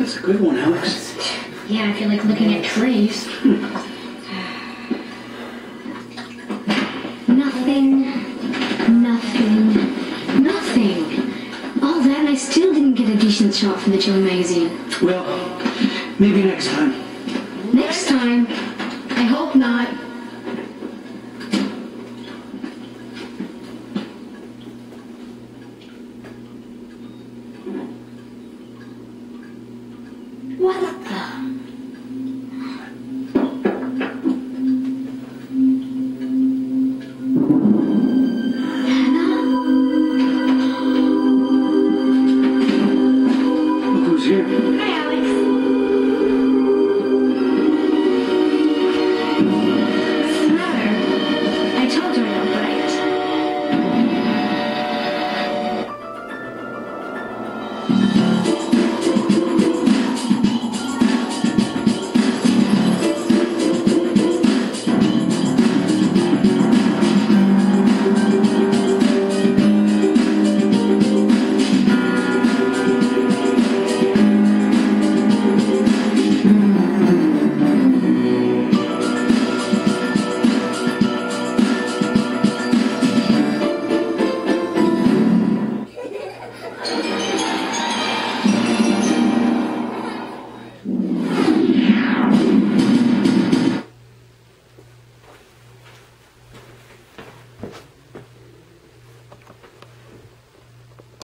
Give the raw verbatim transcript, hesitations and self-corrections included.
That's a good one, Alex. Yeah, I feel like looking at trees. Nothing. Nothing. Nothing. All that, and I still didn't get a decent shot from the Chilling magazine. Well, maybe next time. Next time? I hope not.